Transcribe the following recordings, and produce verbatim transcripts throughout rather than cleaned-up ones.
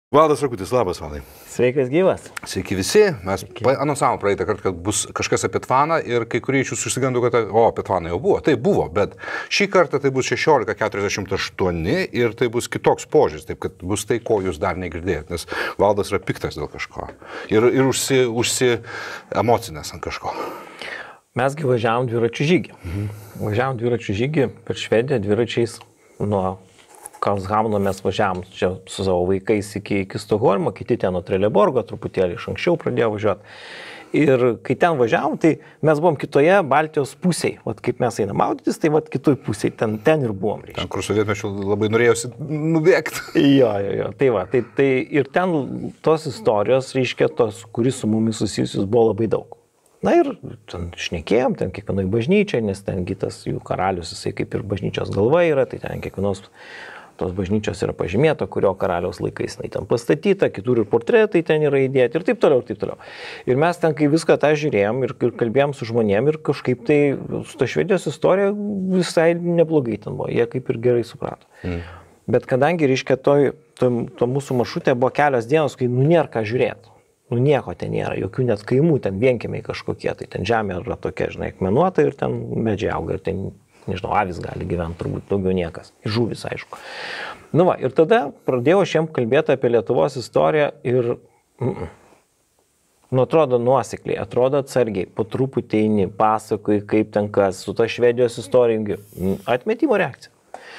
Valdas Rakutis, labas, Valdai. Sveikas gyvas. Sveiki visi. Mes anonsavom praeitą kartą, kad bus kažkas apie Tvaną ir kai kurie iš jūsų išsigando, kad o, apie Tvaną jau buvo. Tai buvo, bet šį kartą tai bus šešiolika keturiasdešimt aštuoni ir tai bus kitoks požiūris, taip kad bus tai, ko jūs dar negirdėjot, nes Valdas yra piktas dėl kažko ir, ir užsi, užsi emocinės ant kažko. Mesgi važiavom dviračių žygį. Mhm. Važiavom dviračių žygį per Švediją dviračiais nuo Karlshamno mes važiavom čia su savo vaikais iki, iki Stokholmo, kiti ten nuo Trelleborgo, truputėlį iš anksčiau pradėjo važiuoti. Ir kai ten važiavom, tai mes buvom kitoje Baltijos pusėje. Vat kaip mes einam maudytis, tai vat kitoj pusėje, ten, ten ir buvom. Reiškia. Ten, kur sovietmečiu labai norėjusi nubėgti. Jo, jo, jo, tai va. Tai, tai ir ten tos istorijos, reiškia, tos, kuris su mumis susijusius, buvo labai daug. Na ir ten šnekėjom, ten kiekvienoj bažnyčiai, nes ten kitas jų karalius, jisai kaip ir bažnyčios galva yra, tai ten kiekvienos tos bažnyčios yra pažymėta, kurio karaliaus laikais jinai ten pastatyta, kitur ir portretai ten yra įdėti ir taip toliau, ir taip toliau. Ir mes ten, kai viską tą žiūrėjom ir, ir kalbėjom su žmonėm ir kažkaip tai su ta Švedijos istorija visai neblogai ten buvo, jie kaip ir gerai suprato. Mm. Bet kadangi, reiškia, to, to, to mūsų maršrutė buvo kelios dienos, kai nu nėra ką žiūrėti. Nu nieko ten nėra, jokių net kaimų, ten vienkiemiai kažkokie, tai ten žemė yra tokia, žinai, akmenuota ir ten medžiai auga ir ten, nežinau, avis gali gyventi, turbūt daugiau niekas. Ir žuvis, aišku. Nu va, ir tada pradėjau aš jiem kalbėti apie Lietuvos istoriją ir, mm, mm. nu, atrodo nuosekliai, atrodo atsargiai, po truputį eini, pasakoji, kaip ten kas, su ta Švedijos istorija, atmetimo reakcija.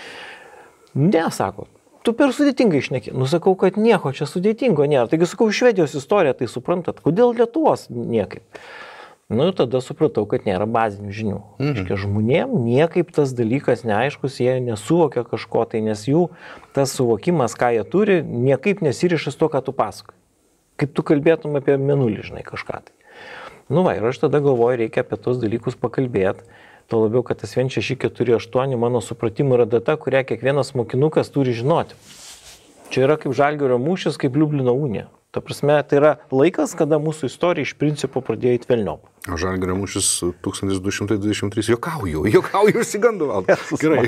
Ne, sako. Tu per sudėtingai šneki. Nu, sakau, kad nieko čia sudėtingo nėra. Taigi, sakau, Švedijos istorija, tai suprantat, kodėl Lietuvos niekaip? Nu, tada supratau, kad nėra bazinių žinių. Mhm. Iškia, žmonėm niekaip tas dalykas neaiškus, jie nesuvokia kažko, tai nes jų tas suvokimas, ką jie turi, niekaip nesirišas to, ką tu pasakoji. Kaip tu kalbėtum apie mėnulį, žinai, kažką tai. Nu, va, ir aš tada galvoju, reikia apie tos dalykus pakalbėti. Tuo labiau, kad tas vienas šeši keturi aštuoni mano supratimu yra data, kurią kiekvienas mokinukas turi žinoti. Čia yra kaip Žalgirio mūšis, kaip Liublino unija. Ta prasme, tai yra laikas, kada mūsų istorija iš principo pradėjo į velniop. O Žalgirio mūšis tūkstantis du šimtai dvidešimt trys, jokauju, jokauju, išsigandu, Valdas. Gerai.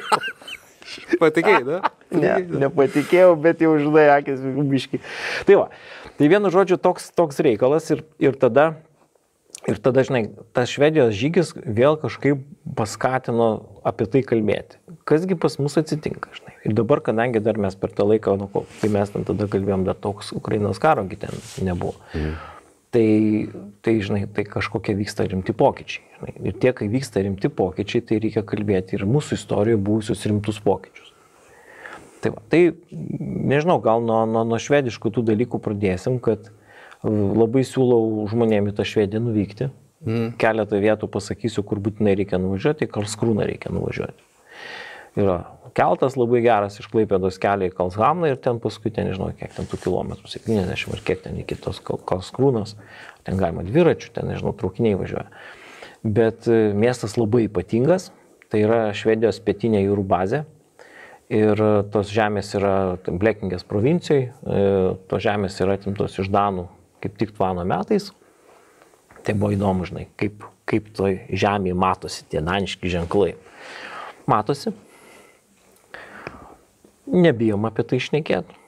Patikėjai, da? Ne, nepatikėjau, bet jau žinai, akis biški. Tai va, tai vienu žodžiu toks, toks reikalas ir, ir tada... Ir tada, žinai, tas Švedijos žygis vėl kažkaip paskatino apie tai kalbėti. Kasgi pas mus atsitinka, žinai. Ir dabar, kadangi dar mes per tą laiką, nu, kai mes ten tada kalbėjom, dar toks Ukrainos karo ten nebuvo. Mm. Tai, tai, žinai, tai kažkokie vyksta rimti pokyčiai. Žinai. Ir tie, kai vyksta rimti pokyčiai, tai reikia kalbėti ir mūsų istorijoje buvusius rimtus pokyčius. Tai, va, tai nežinau, gal nuo, nuo, nuo švediškų tų dalykų pradėsim, kad labai siūlau žmonėm į tą Švediją nuvykti. Mm. Keletą vietų pasakysiu, kur būtinai reikia nuvažiuoti, į Karlskrūną reikia nuvažiuoti. Yra keltas labai geras iš Klaipėdos kelio į Karlshamną ir ten paskui, ten nežinau, kiek ten tų kilometrų, septyniasdešimt ar kiek ten iki tos Karlskrūnos. Ten galima dviračių, ten nežinau, traukiniai važiuoja. Bet miestas labai ypatingas, tai yra Švedijos pietinė jūrų bazė. Ir tos žemės yra Blekingės provincijai, tos žemės yra atimtos iš Danų kaip tik Tvano metais. Tai buvo įdomu, žinai, kaip, kaip toj žemėje matosi tie daniški ženklai. Matosi. Nebijom apie tai šnekėti.